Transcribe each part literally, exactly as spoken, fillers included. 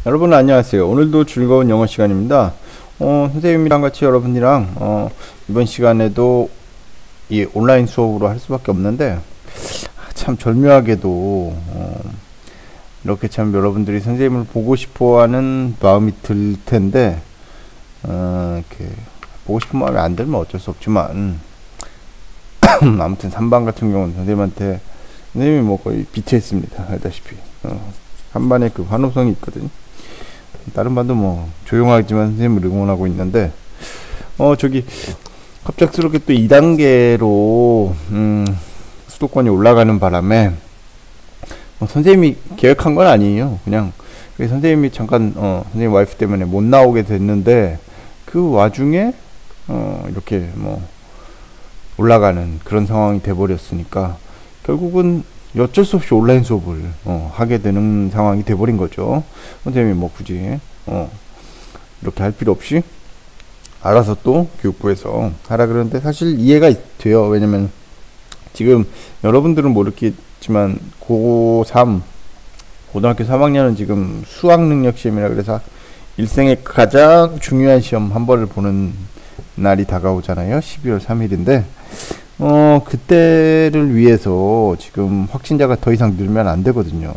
여러분 안녕하세요. 오늘도 즐거운 영어 시간입니다. 어, 선생님이랑 같이 여러분이랑 어, 이번 시간에도 이 온라인 수업으로 할 수밖에 없는데 참 절묘하게도 어, 이렇게 참 여러분들이 선생님을 보고 싶어하는 마음이 들 텐데 어, 이렇게 보고 싶은 마음이 안 들면 어쩔 수 없지만 아무튼 삼 반 같은 경우는 선생님한테 선생님이 뭐 거의 비티에스입니다. 알다시피 어, 한 반에 그 환호성이 있거든요. 다른 반도 뭐 조용하지만 선생님을 응원하고 있는데 어 저기 갑작스럽게 또 이 단계로 음, 수도권이 올라가는 바람에 어, 선생님이 계획한 건 아니에요. 그냥 선생님이 잠깐 어, 선생님 와이프 때문에 못 나오게 됐는데 그 와중에 어, 이렇게 뭐 올라가는 그런 상황이 돼버렸으니까 결국은 어쩔 수 없이 온라인 수업을 어, 하게 되는 상황이 돼버린 거죠. 선생님이 뭐 굳이 어, 이렇게 할 필요 없이 알아서 또 교육부에서 하라 그러는데 사실 이해가 돼요. 왜냐면 지금 여러분들은 모르겠지만 고삼 고등학교 삼 학년은 지금 수학능력 시험이라 그래서 일생의 가장 중요한 시험 한 번을 보는 날이 다가오잖아요. 십이월 삼일인데 어, 그때를 위해서 지금 확진자가 더 이상 늘면 안 되거든요.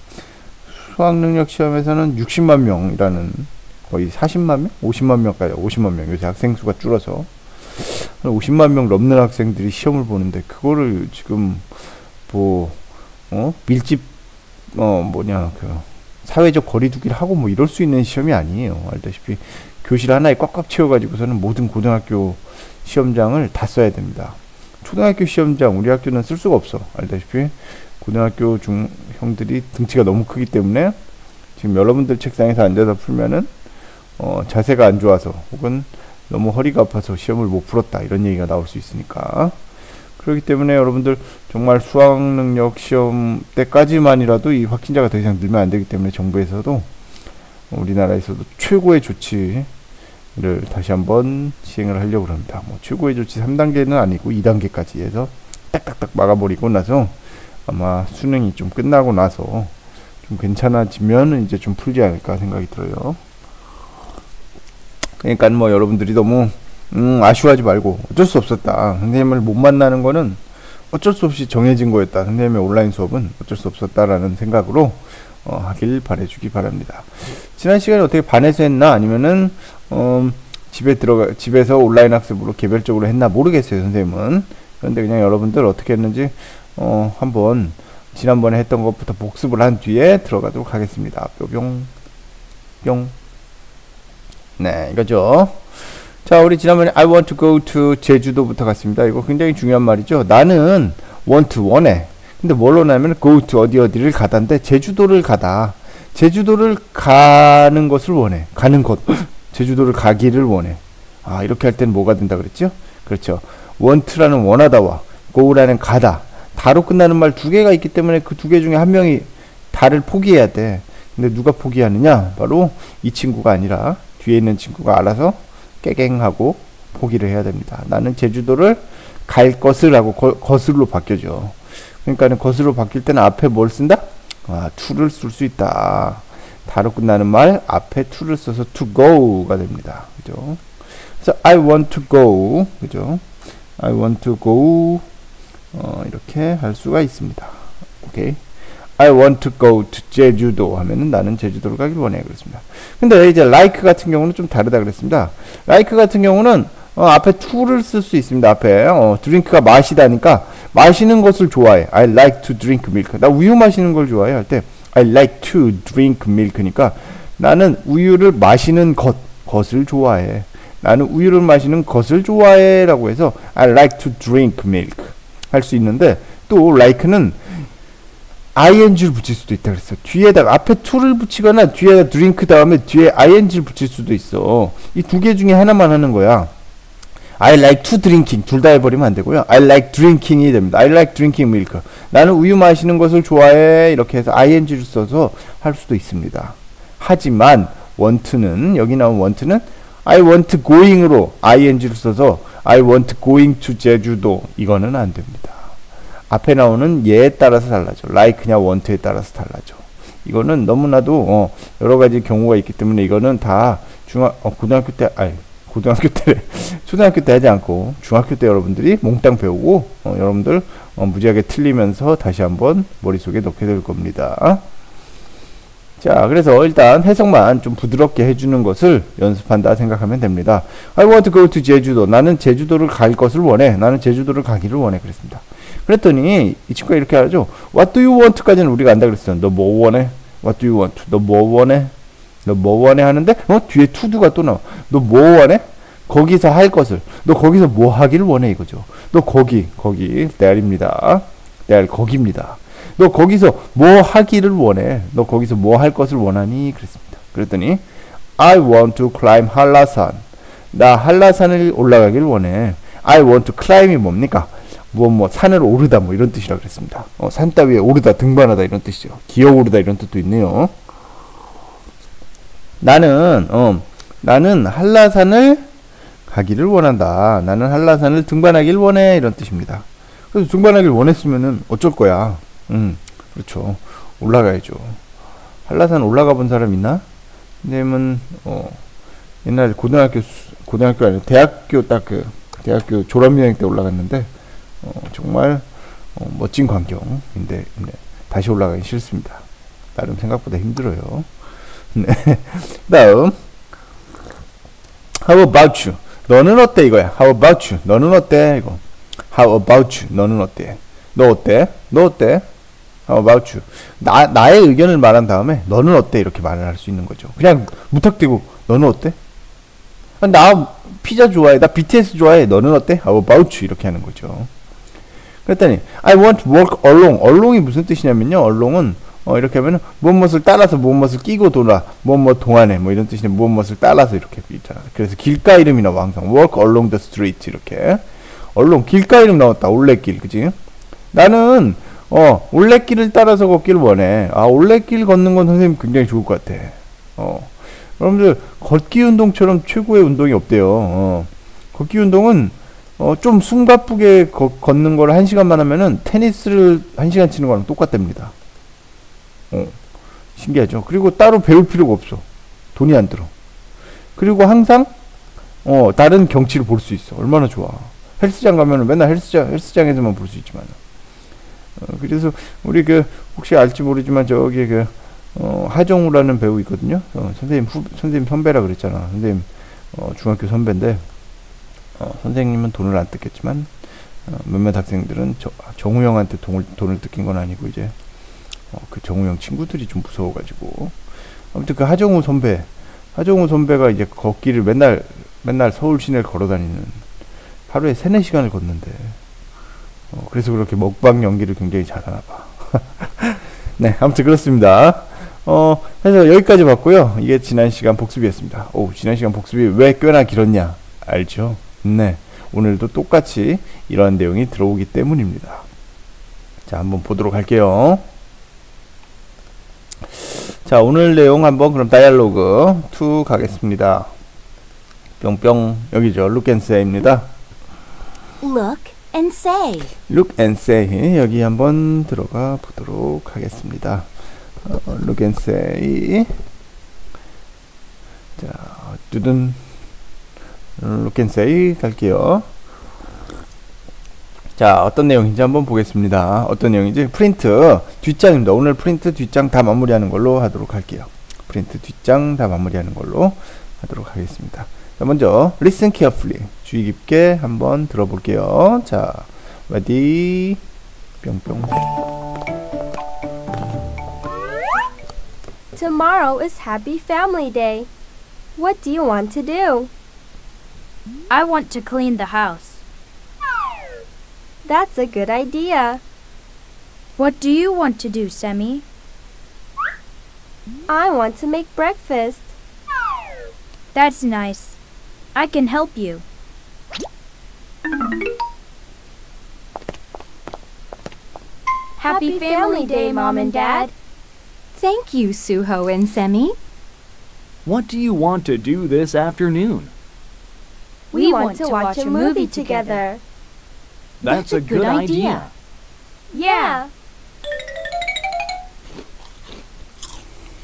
수학능력 시험에서는 육십만 명이라는 거의 사십만 명? 오십만 명까지, 오십만 명. 요새 학생 수가 줄어서. 오십만 명 넘는 학생들이 시험을 보는데, 그거를 지금, 뭐, 어, 밀집, 어, 뭐냐, 그, 사회적 거리두기를 하고 뭐 이럴 수 있는 시험이 아니에요. 알다시피 교실 하나에 꽉꽉 채워가지고서는 모든 고등학교 시험장을 다 써야 됩니다. 초등학교 시험장 우리 학교는 쓸 수가 없어. 알다시피 고등학교 중 형들이 등치가 너무 크기 때문에 지금 여러분들 책상에서 앉아서 풀면은 어, 자세가 안 좋아서 혹은 너무 허리가 아파서 시험을 못 풀었다 이런 얘기가 나올 수 있으니까 그렇기 때문에 여러분들 정말 수학능력 시험 때까지만이라도 이 확진자가 더 이상 늘면 안 되기 때문에 정부에서도 우리나라에서도 최고의 조치 를 다시 한번 시행을 하려고 합니다. 뭐 최고의 조치 삼 단계는 아니고 이 단계까지 해서 딱딱딱 막아버리고 나서 아마 수능이 좀 끝나고 나서 좀 괜찮아지면 이제 좀 풀지 않을까 생각이 들어요. 그러니까 뭐 여러분들이 너무 음, 아쉬워하지 말고 어쩔 수 없었다. 선생님을 못 만나는 거는 어쩔 수 없이 정해진 거였다. 선생님의 온라인 수업은 어쩔 수 없었다라는 생각으로 어, 하길 바라주기 바랍니다. 지난 시간에 어떻게 반에서 했나 아니면은 어, 집에 들어가 집에서 온라인 학습으로 개별적으로 했나 모르겠어요. 선생님은. 그런데 그냥 여러분들 어떻게 했는지 어, 한번 지난번에 했던 것부터 복습을 한 뒤에 들어가도록 하겠습니다. 뿅 뿅. 네, 이거죠. 자, 우리 지난번에 I want to go to 제주도부터 갔습니다. 이거 굉장히 중요한 말이죠. 나는 want 원해. 근데 뭘로 나면 go to 어디 어디를 가다인데 제주도를 가다. 제주도를 가는 것을 원해. 가는 곳. 제주도를 가기를 원해. 아, 이렇게 할 때는 뭐가 된다 그랬죠? 그렇죠. want라는 원하다와 go라는 가다. 다로 끝나는 말 두 개가 있기 때문에 그 두 개 중에 한 명이 다를 포기해야 돼. 근데 누가 포기하느냐? 바로 이 친구가 아니라 뒤에 있는 친구가 알아서 깨갱하고 포기를 해야 됩니다. 나는 제주도를 갈 것을 하고 거, 것으로 바뀌어져. 그러니까는 것으로 바뀔 때는 앞에 뭘 쓴다? 아, to를 쓸 수 있다. 다로 끝나는 말 앞에 to를 써서 to go가 됩니다. 그죠? 그래서 I want to go. 그죠? I want to go. 어, 이렇게 할 수가 있습니다. 오케이. I want to go to 제주도 하면은 나는 제주도를 가길 원해. 그렇습니다. 근데 이제 like 같은 경우는 좀 다르다 그랬습니다. like 같은 경우는 어, 앞에 to를 쓸 수 있습니다. 앞에 어, drink가 마시다니까 마시는 것을 좋아해. I like to drink milk. 나 우유 마시는 걸 좋아해 할 때 I like to drink milk니까 나는 우유를 마시는 것, 것을 좋아해. 나는 우유를 마시는 것을 좋아해 라고 해서 I like to drink milk 할 수 있는데 또 like는 ing를 붙일 수도 있다 그랬어. 뒤에다가 앞에 to를 붙이거나 뒤에다 drink 다음에 뒤에 ing를 붙일 수도 있어. 이 두 개 중에 하나만 하는 거야. I like to drinking 둘 다 해버리면 안 되고요. I like drinking이 됩니다. I like drinking milk. 나는 우유 마시는 것을 좋아해. 이렇게 해서 ing를 써서 할 수도 있습니다. 하지만 want는 여기 나온 want는 I want going으로 ing를 써서 I want going to 제주도 이거는 안 됩니다. 앞에 나오는 예에 따라서 달라져. like냐 want에 따라서 달라져. 이거는 너무나도 어, 여러 가지 경우가 있기 때문에 이거는 다 중학 어, 고등학교 때 아니 고등학교 때 초등학교 때 하지 않고 중학교 때 여러분들이 몽땅 배우고 어, 여러분들 어, 무지하게 틀리면서 다시 한번 머릿속에 넣게 될 겁니다. 자, 그래서 일단 해석만 좀 부드럽게 해주는 것을 연습한다 생각하면 됩니다. I want to go to 제주도. 나는 제주도를 갈 것을 원해. 나는 제주도를 가기를 원해. 그랬습니다. 그랬더니 이 친구가 이렇게 하죠. What do you want?까지는 우리가 안다 그랬어요. 너 뭐 원해? What do you want? 너 뭐 원해? 너 뭐 원해? 하는데 어? 뒤에 to do가 또 나와. 너 뭐 원해? 거기서 할 것을. 너 거기서 뭐 하기를 원해 이거죠. 너 거기, 거기 there입니다. there 거기입니다. 너 거기서 뭐 하기를 원해? 너 거기서 뭐 할 것을 원하니? 그랬습니다. 그랬더니 I want to climb 한라산. 나 한라산을 올라가길 원해. I want to climb이 뭡니까? 뭐 뭐 산을 오르다 뭐 이런 뜻이라 그랬습니다. 어, 산 따위에 오르다 등반하다 이런 뜻이죠. 기어오르다 이런 뜻도 있네요. 나는 어 나는 한라산을 가기를 원한다. 나는 한라산을 등반하길 원해 이런 뜻입니다. 그래서 등반하길 원했으면은 어쩔 거야? 음, 그렇죠. 올라가야죠. 한라산 올라가 본 사람 있나? 왜냐면 어 옛날 고등학교 고등학교 아니라 대학교 딱 그 대학교 졸업여행 때 올라갔는데 어, 정말 어, 멋진 광경인데 네, 다시 올라가기 싫습니다. 나름 생각보다 힘들어요. 네. 다음 How about you? 너는 어때 이거야? How about you? 너는 어때 이거? How about you? 너는 어때? 너 어때? 너 어때? How about you? 나, 나의 의견을 말한 다음에 너는 어때? 이렇게 말을 할 수 있는 거죠. 그냥 무턱대고 너는 어때? 아, 나 피자 좋아해. 나 비티에스 좋아해. 너는 어때? How about you? 이렇게 하는 거죠. 그랬더니 I want to walk along. along이 무슨 뜻이냐면요. along은 어, 이렇게 하면은 무엇무엇을 따라서 무엇무엇을 끼고 돌아 무엇무엇 동안에 뭐 이런 뜻인데 무엇무엇을 따라서 이렇게 있잖아. 그래서 길가 이름이 나와 항상 walk along the street 이렇게 along 길가 이름 나왔다. 올레길 그지? 나는 어 올레길을 따라서 걷기를 원해. 아 올레길 걷는 건 선생님 굉장히 좋을 것 같아. 어 여러분들 걷기 운동처럼 최고의 운동이 없대요. 어, 걷기 운동은 어, 좀 숨가쁘게 거, 걷는 걸 한 시간만 하면은 테니스를 한 시간 치는 거랑 똑같답니다. 어, 신기하죠. 그리고 따로 배울 필요가 없어. 돈이 안 들어. 그리고 항상 어, 다른 경치를 볼 수 있어. 얼마나 좋아. 헬스장 가면은 맨날 헬스장 헬스장에서만 볼 수 있지만. 어, 그래서 우리 그 혹시 알지 모르지만 저기 그 어, 하정우라는 배우 있거든요. 어, 선생님 후 선생님 선배라 그랬잖아. 선생님 어, 중학교 선배인데 어, 선생님은 돈을 안 뜯겠지만 어, 몇몇 학생들은 저, 정우 형한테 돈을 돈을 뜯긴 건 아니고 이제 어, 그 정우 형 친구들이 좀 무서워가지고 아무튼 그 하정우 선배 하정우 선배가 이제 걷기를 맨날 맨날 서울 시내를 걸어다니는 하루에 세네 시간을 걷는데 어, 그래서 그렇게 먹방 연기를 굉장히 잘하나 봐. 네, 아무튼 그렇습니다. 어, 그래서 여기까지 봤고요. 이게 지난 시간 복습이었습니다. 오, 지난 시간 복습이 왜 꽤나 길었냐? 알죠? 네, 오늘도 똑같이 이러한 내용이 들어오기 때문입니다. 자, 한번 보도록 할게요. 자, 오늘 내용 한번 그럼 다이얼로그 이 가겠습니다. 뿅뿅 여기죠. Look and say입니다. Look and say. Look and say 여기 한번 들어가 보도록 하겠습니다. 어, look and say. 자, 두둔. Look and say 갈게요. 자, 어떤 내용인지 한번 보겠습니다. 어떤 내용인지 프린트 뒷장입니다. 오늘 프린트 뒷장 다 마무리하는 걸로 하도록 할게요. 프린트 뒷장 다 마무리하는 걸로 하도록 하겠습니다. 자, 먼저 listen carefully 주의 깊게 한번 들어볼게요. 자, ready 뿅뿅. Tomorrow is Happy Family Day. What do you want to do? I want to clean the house. That's a good idea. What do you want to do, Semi? I want to make breakfast. That's nice. I can help you. Happy Family Day, Mom and Dad. Thank you, Suho and Semi. What do you want to do this afternoon? We, we want to watch a movie together. That's, That's a, a good, good idea. idea. Yeah.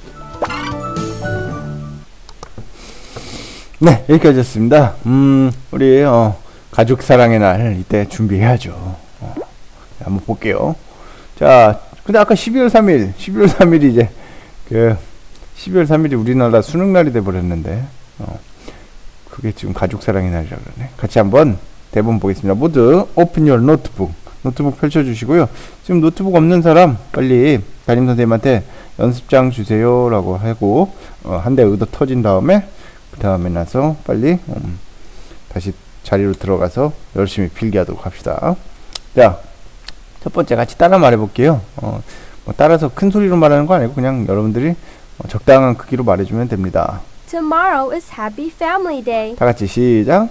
네, 여기까지였습니다. 음, 우리 어, 가족 사랑의 날 이때 준비해야죠. 어, 한번 볼게요. 자, 근데 아까 십이월 삼일, 십이월 삼일이 이제 그 십이월 삼일이 우리나라 수능 날이 돼 버렸는데, 어, 그게 지금 가족 사랑의 날이라 그러네. 같이 한번 대본 보겠습니다. 모두 오픈 your 노트북. 노트북 펼쳐주시고요. 지금 노트북 없는 사람 빨리 담임 선생님한테 연습장 주세요라고 하고 어, 한 대 의도 터진 다음에 그 다음에 나서 빨리 음, 다시 자리로 들어가서 열심히 필기하도록 합시다. 자, 첫 번째 같이 따라 말해볼게요. 어, 뭐 따라서 큰 소리로 말하는 거 아니고 그냥 여러분들이 어, 적당한 크기로 말해주면 됩니다. Tomorrow is Happy Family Day. 다 같이 시작.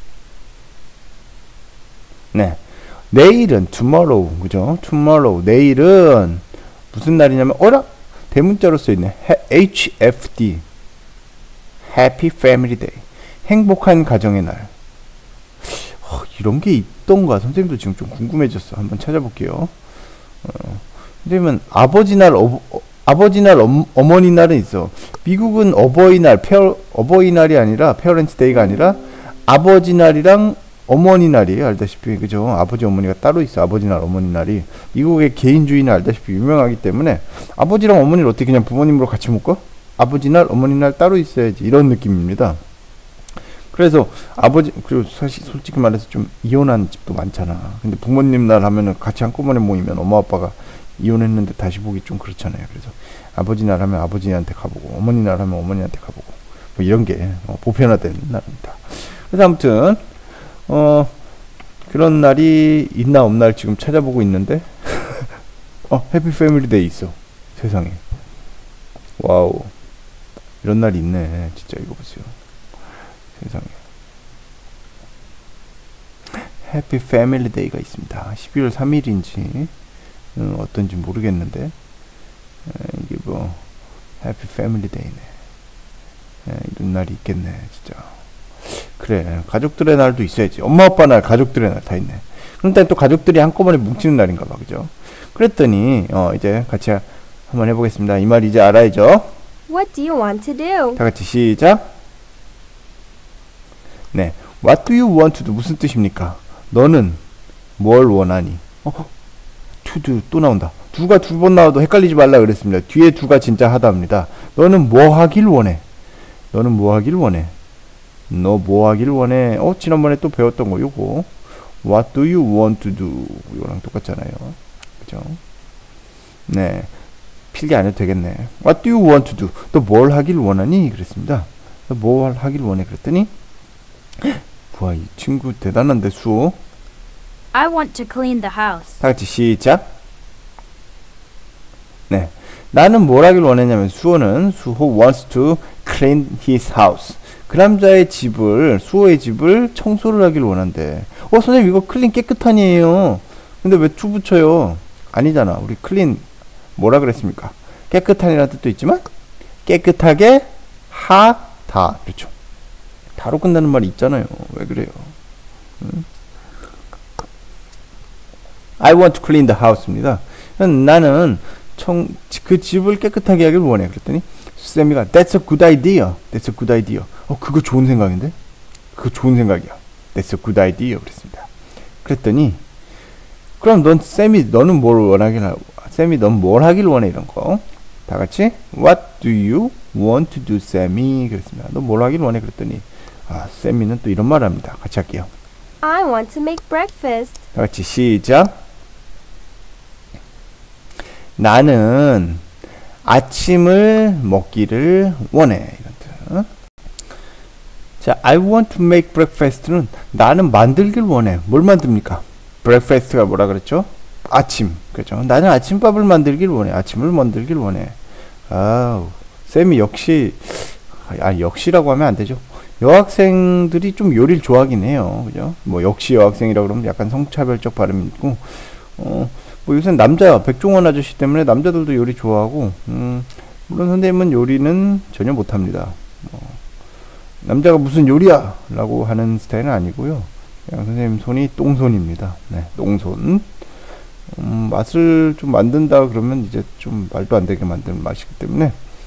네, 내일은 tomorrow, 그죠? tomorrow, 내일은 무슨 날이냐면 어라? 대문자로 써있네. 에이치 에프 디, Happy Family Day, 행복한 가정의 날. 어, 이런 게 있던가? 선생님도 지금 좀 궁금해졌어. 한번 찾아볼게요. 어, 선생님은 아버지 날, 어, 어, 아버지 날, 어, 어머니 날은 있어. 미국은 어버이날, 페어, 어버이날이 아니라 페어런츠 데이가 아니라 아버지 날이랑 어머니 날이에요. 알다시피, 그죠? 아버지 어머니가 따로 있어. 아버지 날, 어머니 날이. 미국의 개인주의는 알다시피 유명하기 때문에 아버지랑 어머니를 어떻게 그냥 부모님으로 같이 묶어? 아버지 날, 어머니 날 따로 있어야지. 이런 느낌입니다. 그래서 아버지, 그리고 사실 솔직히 말해서 좀 이혼한 집도 많잖아. 근데 부모님 날 하면은 같이 한꺼번에 모이면 엄마 아빠가 이혼했는데 다시 보기 좀 그렇잖아요. 그래서 아버지 날 하면 아버지한테 가보고 어머니 날 하면 어머니한테 가보고 뭐 이런 게 어, 보편화된 날입니다. 그래서 아무튼 어 그런 날이 있나 없나 지금 찾아보고 있는데 어 해피 패밀리 데이 있어. 세상에. 와우, 이런 날이 있네. 진짜 이거 보세요. 세상에. 해피 패밀리 데이가 있습니다. 십이월 삼일인지 음, 어떤지 모르겠는데 에, 이게 뭐 해피 패밀리 데이네. 에, 이런 날이 있겠네. 진짜. 그래, 가족들의 날도 있어야지. 엄마 아빠 날, 가족들의 날 다 있네. 그런데 또 가족들이 한꺼번에 뭉치는 날인가 봐. 그죠? 그랬더니 어 이제 같이 한번 해보겠습니다. 이 말 이제 알아야죠. What do you want to do? 다 같이 시작. 네, What do you want to do? 무슨 뜻입니까? 너는 뭘 원하니? 어, to do 또 나온다. 두가 두 번 나와도 헷갈리지 말라 그랬습니다. 뒤에 두가 진짜 하다입니다. 너는 뭐 하길 원해? 너는 뭐 하길 원해? 너 뭐 하길 원해? 어, 지난번에 또 배웠던 거 요거. What do you want to do? 이거랑 똑같잖아요. 그죠? 네, 필기 안 해도 되겠네. What do you want to do? 너 뭘 하길 원하니? 그랬습니다. 너 뭘 하길 원해? 그랬더니 와, 이 친구 대단한데. 수호. I want to clean the house. 다 같이 시작. 네, 나는 뭘 하길 원했냐면 수호는 수호 wants to clean his house. 그 남자의 집을, 수호의 집을 청소를 하길 원한대. 어, 선생님 이거 클린 깨끗하니에요. 근데 왜 to 붙여요? 아니잖아. 우리 클린 뭐라 그랬습니까? 깨끗한이라는 뜻도 있지만 깨끗하게 하다. 그렇죠. 다로 끝나는 말이 있잖아요. 왜 그래요? 음? I want to clean the house입니다. 나는 청, 그 집을 깨끗하게 하길 원해. 그랬더니 쌤이가 That's a good idea. That's a good idea. 어, 그거 좋은 생각인데? 그거 좋은 생각이야. That's a good idea. 그랬습니다. 그랬더니 그럼 넌 쌤이 너는 뭘 원하길 하고 쌤이 넌 뭘 하길 원해? 이런 거. 다 같이 What do you want to do, 쌤이? 그랬습니다. 너 뭘 하길 원해? 그랬더니 아, 쌤이는 또 이런 말을 합니다. 같이 할게요. I want to make breakfast. 다 같이 시작. 나는 아침을 먹기를 원해. 이런 뜻. 자, I want to make breakfast는 나는 만들길 원해. 뭘 만듭니까? breakfast가 뭐라 그랬죠? 아침. 그죠? 나는 아침밥을 만들길 원해. 아침을 만들길 원해. 아우, 쌤이 역시, 아, 역시라고 하면 안 되죠. 여학생들이 좀 요리를 좋아하긴 해요. 그죠? 뭐, 역시 여학생이라 그러면 약간 성차별적 발음이 있고, 어, 뭐 요새 남자, 백종원 아저씨 때문에 남자들도 요리 좋아하고, 음, 물론 선생님은 요리는 전혀 못합니다. 뭐, 남자가 무슨 요리야! 라고 하는 스타일은 아니고요. 그냥 선생님 손이 똥손입니다. 네, 똥손. 음, 맛을 좀 만든다 그러면 이제 좀 말도 안 되게 만드는 맛이기 때문에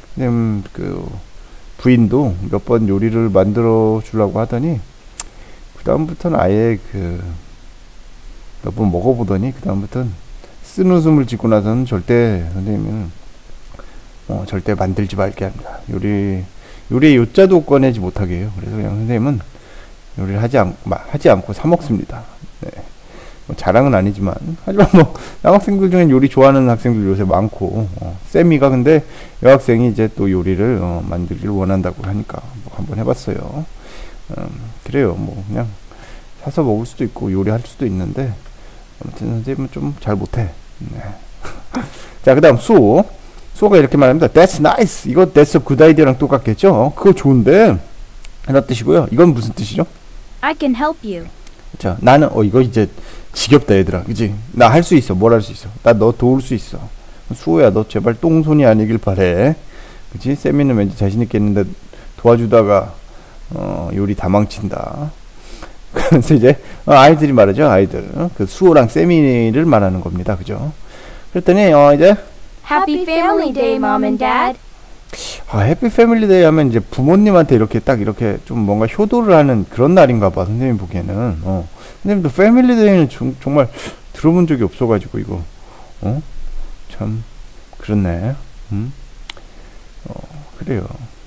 선생님 그 부인도 몇 번 요리를 만들어 주려고 하더니 그 다음부터는 아예 그 몇 번 먹어보더니 그 다음부터는 쓴 웃음을 짓고 나서는 절대 선생님은 어, 절대 만들지 말게 합니다. 요리 요리의 요자도 꺼내지 못하게 해요. 그래서 그냥 선생님은 요리를 하지 않 하지 않고 사 먹습니다. 네. 뭐 자랑은 아니지만 하지만 뭐 남학생들 중엔 요리 좋아하는 학생들 요새 많고 어, 쌤이가 근데 여학생이 이제 또 요리를 어, 만들기를 원한다고 하니까 뭐 한번 해봤어요. 음, 그래요. 뭐 그냥 사서 먹을 수도 있고 요리할 수도 있는데 아무튼 선생님은 좀 잘 못해. 네. 자, 그 다음 수호. 수호가 이렇게 말합니다. That's nice. 이거 that's a good idea랑 똑같겠죠? 그거 좋은데 이런 뜻이고요. 이건 무슨 뜻이죠? I can help you. 자, 나는 어 이거 이제 지겹다 얘들아, 그치? 나 할 수 있어. 뭘 할 수 있어? 나 너 도울 수 있어. 수호야, 너 제발 똥손이 아니길 바래. 그치? 세미는 왠지 자신 있겠는데 도와주다가 어 요리 다 망친다. 그래서 이제 어, 아이들이 말하죠. 아이들 그 수호랑 세미를 말하는 겁니다. 그죠? 그랬더니 어 이제 Happy Family Day, Mom and Dad. 아, 해피 패밀리 데이 하면 이제 부모님한테 이렇게 딱 이렇게 좀 뭔가 효도를 하는 그런 날인가 봐. 선생님 보기에는. 어. 선생님도 패밀리 데이는 좀, 정말 들어본 적이 없어가지고 이거. 어? 참 그렇네. 음? 어, 그래요.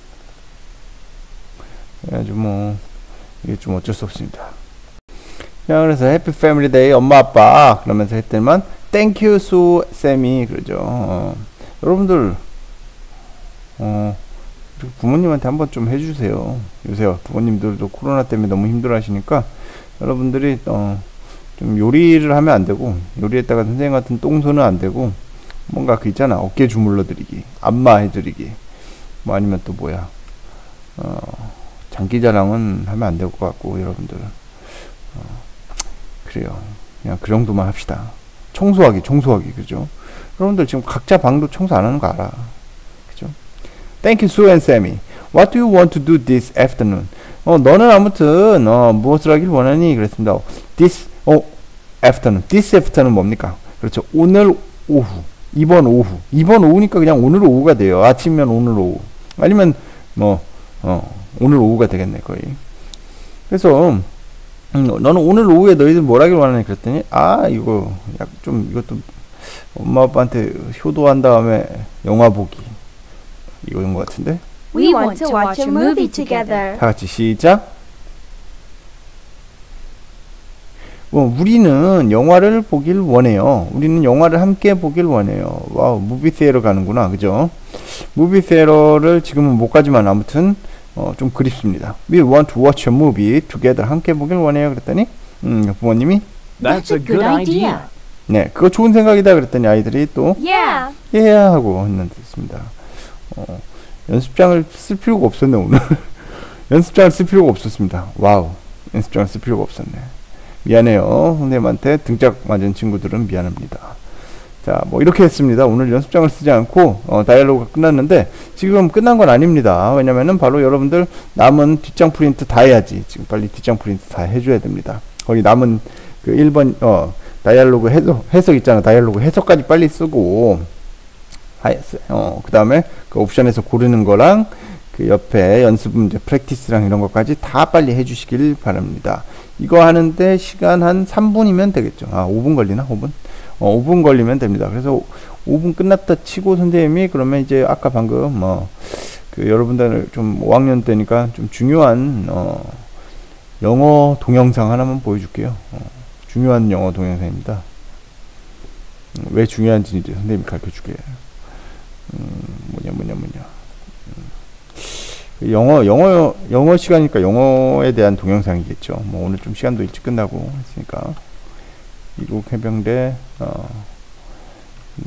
그래가지고 뭐 이게 좀 어쩔 수 없습니다. 자, 그래서 해피 패밀리 데이 엄마 아빠 그러면서 했더니만 땡큐 수 쌤이 그러죠. 어. 여러분들 어, 부모님한테 한번 좀 해주세요. 요새 부모님들도 코로나 때문에 너무 힘들어 하시니까 여러분들이 어, 좀 요리를 하면 안 되고 요리했다가 선생님 같은 똥손은 안 되고 뭔가 그 있잖아. 어깨 주물러 드리기, 안마 해드리기 뭐 아니면 또 뭐야 어, 장기자랑은 하면 안 될 것 같고 여러분들 어, 그래요. 그냥 그 정도만 합시다. 청소하기 청소하기 그죠? 여러분들 지금 각자 방도 청소 안 하는 거 알아. Thank you, Sue and Sammy. What do you want to do this afternoon? 어, 너는 아무튼 어, 무엇을 하길 원하니? 그랬습니다. This 어, afternoon. This afternoon 뭡니까? 그렇죠. 오늘 오후. 이번 오후. 이번 오후니까 그냥 오늘 오후가 돼요. 아침이면 오늘 오후. 아니면 뭐 어, 오늘 오후가 되겠네 거의. 그래서 음, 너는 오늘 오후에 너희들 뭘 하길 원하니? 그랬더니 아 이거 약 좀 이것도 엄마 아빠한테 효도한 다음에 영화 보기. 이거인 것 같은데? We want to watch a movie together. 다 같이 시작. 어, 우리는 영화를 보길 원해요. 우리는 영화를 함께 보길 원해요. 와우, 무비세어로 가는구나, 그죠? 무비세어를 지금은 못 가지만 아무튼 어, 좀 그립습니다. We want to watch a movie together. 함께 보길 원해요. 그랬더니 음, 부모님이 That's a good idea. 네, 그거 좋은 생각이다. 그랬더니 아이들이 또 Yeah. 예 하고 했습니다. 어, 연습장을 쓸 필요가 없었네 오늘. 연습장을 쓸 필요가 없었습니다. 와우, 연습장을 쓸 필요가 없었네. 미안해요. 선생님한테 등짝 맞은 친구들은 미안합니다. 자, 뭐 이렇게 했습니다. 오늘 연습장을 쓰지 않고 어, 다이얼로그가 끝났는데 지금 끝난 건 아닙니다. 왜냐면은 바로 여러분들 남은 뒷장 프린트 다 해야지. 지금 빨리 뒷장 프린트 다 해줘야 됩니다. 거기 남은 그 일 번 어, 다이얼로그 해석, 해석 있잖아. 다이얼로그 해석까지 빨리 쓰고 어, 그 다음에 그 옵션에서 고르는 거랑 그 옆에 연습 문제 프랙티스랑 이런 것까지 다 빨리 해주시길 바랍니다. 이거 하는데 시간 한 삼 분이면 되겠죠. 아, 오 분 걸리나? 오 분? 어, 오 분 걸리면 됩니다. 그래서 오 분 끝났다 치고 선생님이 그러면 이제 아까 방금 뭐 그 여러분들 좀 오 학년 때니까 좀 중요한 어, 영어 동영상 하나만 보여줄게요. 어, 중요한 영어 동영상입니다. 음, 왜 중요한지 이제 선생님이 가르쳐 줄게요. 음, 뭐냐 뭐냐 뭐냐 음. 영어 영어 영어 시간이니까 영어에 대한 동영상이겠죠. 뭐 오늘 좀 시간도 일찍 끝나고 했으니까 미국 해병대 어, 음.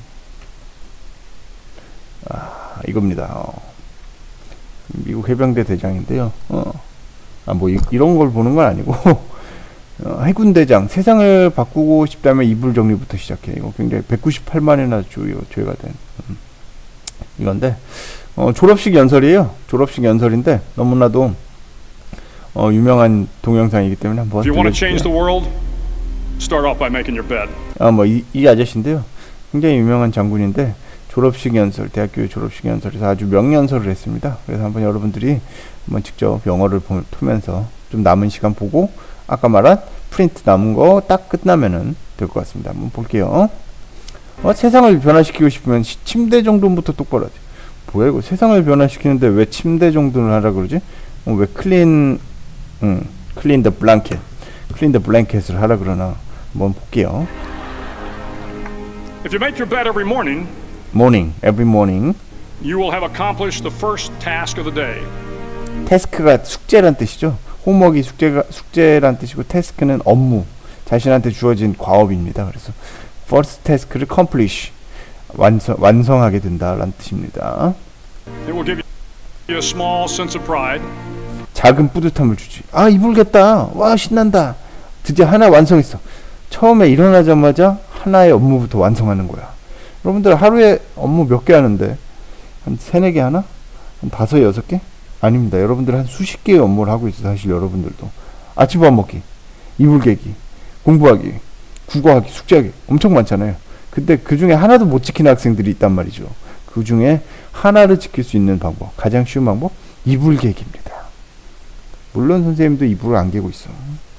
아 이겁니다. 어. 미국 해병대 대장인데요. 어. 아 뭐 이런 걸 보는 건 아니고 어, 해군대장 세상을 바꾸고 싶다면 이불 정리부터 시작해. 이거 굉장히 백구십팔만이나 조회, 조회가 된 음. 이건데 어, 졸업식 연설이에요. 졸업식 연설인데 너무나도 어, 유명한 동영상이기 때문에 한번 들려줄게요. Start off by making your bed. 아, 뭐 이 이 아저씨인데요. 굉장히 유명한 장군인데 졸업식 연설, 대학교 졸업식 연설에서 아주 명연설을 했습니다. 그래서 한번 여러분들이 한번 직접 영어를 보면서 좀 남은 시간 보고 아까 말한 프린트 남은 거 딱 끝나면은 될 것 같습니다. 한번 볼게요. 어, 세상을 변화시키고 싶으면 시, 침대 정도부터 똑바로 하지. 뭐야 이거 세상을 변화시키는데 왜 침대 정도를 하라 그러지? 어, 왜 클린 음, 클린 더 블랭켓 클린 더 블랭켓을 하라 그러나 한번 볼게요. If you make your bed every morning, morning, every morning. you will have accomplished the first task of the day. 태스크가 숙제란 뜻이죠. 홈워크가 숙제가 숙제란 뜻이고 태스크는 업무, 자신한테 주어진 과업입니다. 그래서 first task를 accomplish 완성 완성하게 된다라는 뜻입니다. It will give you a small sense of pride. 작은 뿌듯함을 주지. 아 이불겠다. 와 신난다. 드디어 하나 완성했어. 처음에 일어나자마자 하나의 업무부터 완성하는 거야. 여러분들 하루에 업무 몇 개 하는데 한 세네 개 하나? 한 다섯 여섯 개? 아닙니다. 여러분들 한 수십 개의 업무를 하고 있어요. 사실 여러분들도 아침 밥 먹기, 이불 개기, 공부하기, 국어하기, 숙제하기 엄청 많잖아요. 근데 그 중에 하나도 못 지키는 학생들이 있단 말이죠. 그 중에 하나를 지킬 수 있는 방법, 가장 쉬운 방법, 이불 개기입니다. 물론 선생님도 이불을 안 개고 있어.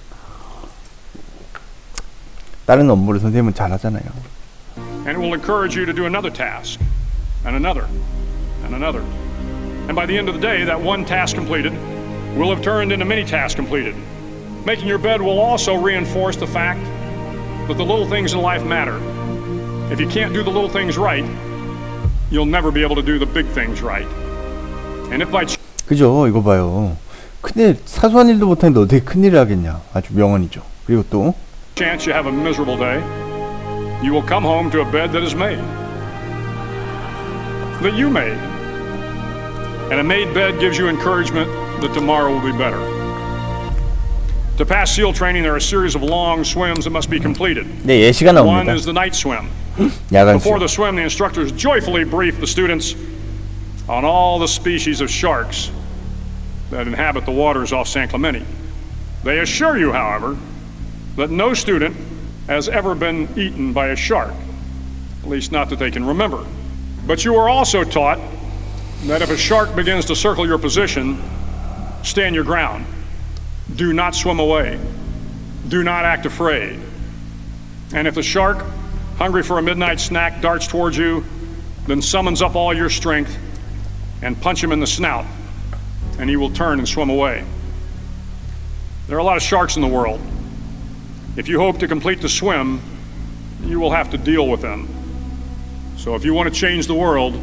다른 업무를 선생님은 잘 하잖아요. And it will encourage you to do another task, and another, and another. And by the end of the day, that one task completed will have turned into many tasks completed. Making your bed will also reinforce the fact that the little things in life matter. If you can't do the little things right, you'll never be able to do the big things right. And if by 그죠? 이거 봐요. 큰일, 사소한 일도 못하는데 어떻게 큰일을 하겠냐. 아주 명언이죠. 그리고 또 chance you have a miserable day, you will come home to a bed that is made, that you made. And a made bed gives you encouragement that tomorrow will be better. To pass SEAL training, there are a series of long swims that must be completed. 네, 예시가 One 나옵니다. is the night swim. 야간 Before 수영. the swim, the instructors joyfully brief the students on all the species of sharks that inhabit the waters off San Clemente. They assure you, however, that no student has ever been eaten by a shark, at least not that they can remember. But you are also taught that if a shark begins to circle your position, stand your ground. Do not swim away. Do not act afraid. And if the shark, hungry for a midnight snack, darts towards you, then summons up all your strength and punch him in the snout, and he will turn and swim away. There are a lot of sharks in the world. If you hope to complete the swim, you will have to deal with them. So if you want to change the world,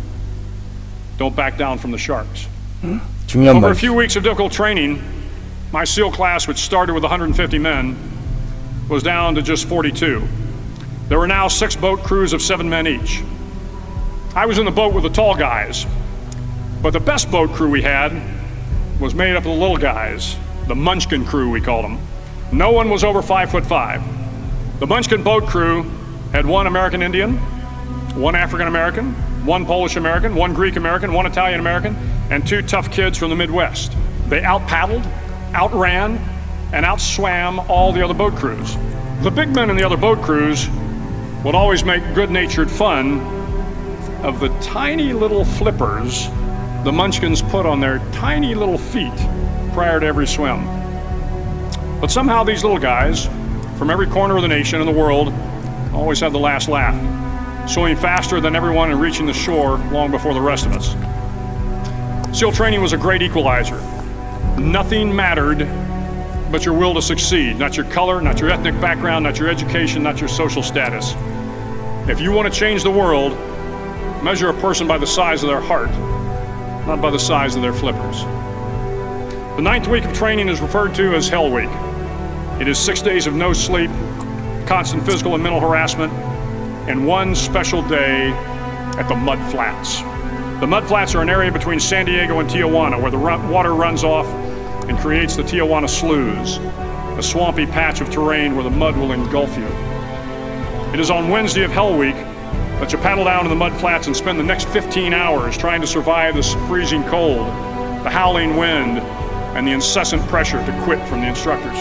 don't back down from the sharks. 중요한 Over a 말. few weeks of difficult training, my SEAL class, which started with one hundred fifty men, was down to just forty-two. There were now six boat crews of seven men each. I was in the boat with the tall guys, but the best boat crew we had was made up of the little guys, the Munchkin crew we called them. No one was over five foot five. The Munchkin boat crew had one American Indian, one African American, one Polish American, one Greek American, one Italian American, and two tough kids from the Midwest. They out-paddled, outran, and outswam all the other boat crews. The big men in the other boat crews would always make good-natured fun of the tiny little flippers the Munchkins put on their tiny little feet prior to every swim. But somehow these little guys from every corner of the nation and the world always had the last laugh, swimming faster than everyone and reaching the shore long before the rest of us. SEAL training was a great equalizer. Nothing mattered but your will to succeed, not your color, not your ethnic background, not your education, not your social status. If you want to change the world, measure a person by the size of their heart, not by the size of their flippers. The ninth week of training is referred to as Hell Week. It is six days of no sleep, constant physical and mental harassment, and one special day at the Mud Flats. The Mud Flats are an area between San Diego and Tijuana where the run water runs off and creates the Tijuana Sloughs, a swampy patch of terrain where the mud will engulf you. It is on Wednesday of Hell Week that you paddle down to the Mud Flats and spend the next fifteen hours trying to survive this freezing cold, the howling wind, and the incessant pressure to quit from the instructors.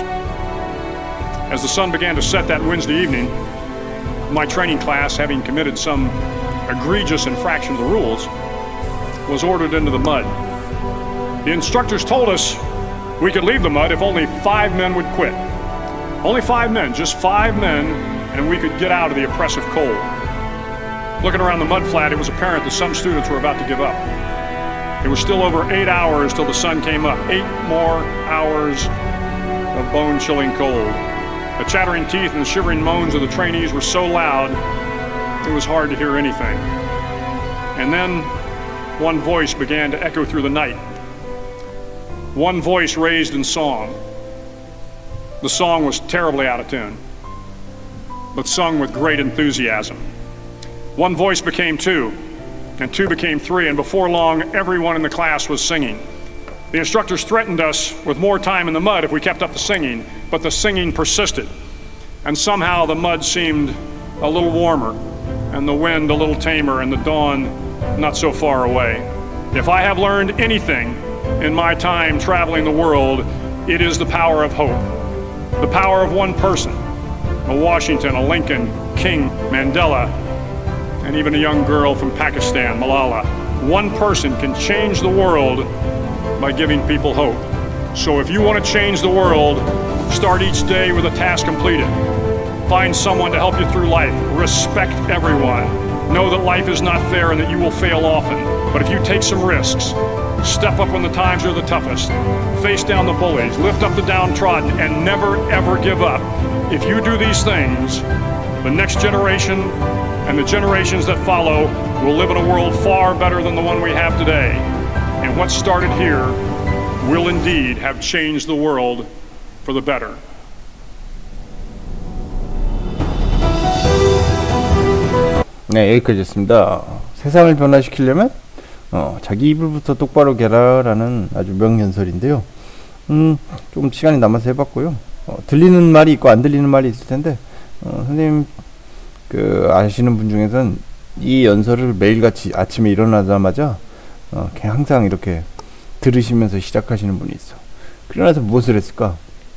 As the sun began to set that Wednesday evening, my training class, having committed some egregious infraction of the rules, was ordered into the mud. The instructors told us we could leave the mud if only five men would quit. Only five men, just five men, and we could get out of the oppressive cold. Looking around the mud flat, it was apparent that some students were about to give up. It was still over eight hours till the sun came up. Eight more hours of bone-chilling cold. The chattering teeth and the shivering moans of the trainees were so loud, it was hard to hear anything. And then one voice began to echo through the night. One voice raised in song. The song was terribly out of tune, but sung with great enthusiasm. One voice became two, and two became three, and before long, everyone in the class was singing. The instructors threatened us with more time in the mud if we kept up the singing, but the singing persisted. And somehow the mud seemed a little warmer, and the wind a little tamer, and the dawn not so far away. If I have learned anything in my time traveling the world, it is the power of hope. The power of one person, a Washington, a Lincoln, King, Mandela, and even a young girl from Pakistan, Malala. One person can change the world by giving people hope. So if you want to change the world, start each day with a task completed. Find someone to help you through life. Respect everyone. Know that life is not fair and that you will fail often. But if you take some risks, step up when the times are the toughest, face down the bullies, lift up the downtrodden, and never ever give up. If you do these things, the next generation and the generations that follow will live in a world far better than the one we have today. And what started here will indeed have changed the world for the better. 네, 여기까지였습니다. 세상을 변화시키려면 어, 자기 이불부터 똑바로 개라라는 아주 명연설인데요. 음, 조금 시간이 남아서 해봤고요. 어, 들리는 말이 있고 안 들리는 말이 있을 텐데 어, 선생님 그 아시는 분 중에서는 이 연설을 매일같이 아침에 일어나자마자 어, 그냥 항상 이렇게 들으시면서 시작하시는 분이 있어. 그러나서 무엇을 했을까?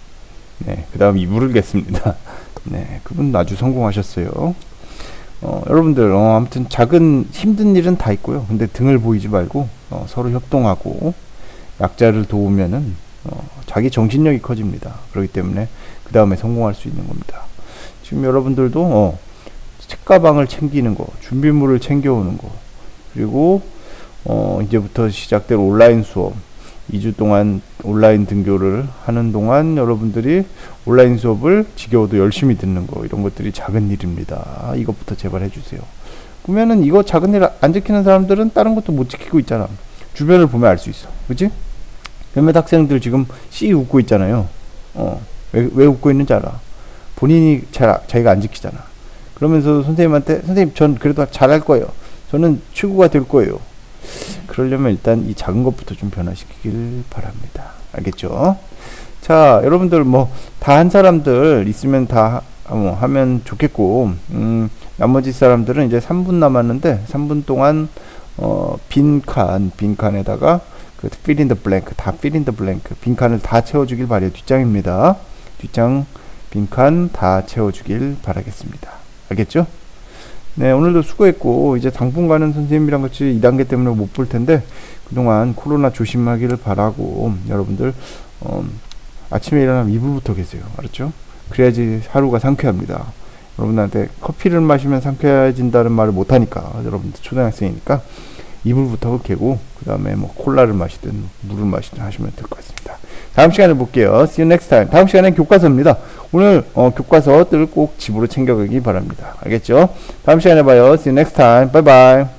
네, 그 다음 이불을 겠습니다. 네, 그분 아주 성공하셨어요. 어, 여러분들 어, 아무튼 작은 힘든 일은 다 있고요. 근데 등을 보이지 말고 어, 서로 협동하고 약자를 도우면은 어, 자기 정신력이 커집니다. 그렇기 때문에 그 다음에 성공할 수 있는 겁니다. 지금 여러분들도 어, 책가방을 챙기는 거, 준비물을 챙겨오는 거, 그리고 어, 이제부터 시작될 온라인 수업, 이 주 동안 온라인 등교를 하는 동안 여러분들이 온라인 수업을 지겨워도 열심히 듣는 거, 이런 것들이 작은 일입니다. 이것부터 제발 해주세요. 그러면은 이거 작은 일 안 지키는 사람들은 다른 것도 못 지키고 있잖아. 주변을 보면 알 수 있어. 그치? 몇몇 학생들 지금 씨 웃고 있잖아요. 어, 왜, 왜 웃고 있는지 알아. 본인이 잘, 자기가 안 지키잖아. 그러면서 선생님한테, 선생님 전 그래도 잘할 거예요. 저는 최고가 될 거예요. 그러려면 일단 이 작은 것부터 좀 변화시키길 바랍니다. 알겠죠? 자, 여러분들 뭐 다 한 사람들 있으면 다 뭐 하면 좋겠고, 음, 나머지 사람들은 이제 삼 분 남았는데 삼 분 동안 어, 빈칸, 빈칸에다가 그 fill in the blank, 다 fill in the blank, 빈칸을 다 채워주길 바래요. 뒷장입니다. 뒷장 빈칸 다 채워주길 바라겠습니다. 알겠죠? 네, 오늘도 수고했고 이제 당분간은 선생님이랑 같이 이 단계 때문에 못 볼 텐데 그동안 코로나 조심하기를 바라고 여러분들 어, 아침에 일어나면 이불부터 계세요. 알았죠? 그래야지 하루가 상쾌합니다. 여러분한테 커피를 마시면 상쾌해진다는 말을 못하니까, 여러분들 초등학생이니까 이불부터 개고 그 다음에 뭐 콜라를 마시든 물을 마시든 하시면 될 것 같습니다. 다음 시간에 볼게요. See you next time. 다음 시간엔 교과서입니다. 오늘 어, 교과서들 꼭 집으로 챙겨가기 바랍니다. 알겠죠? 다음 시간에 봐요. See you next time. Bye bye.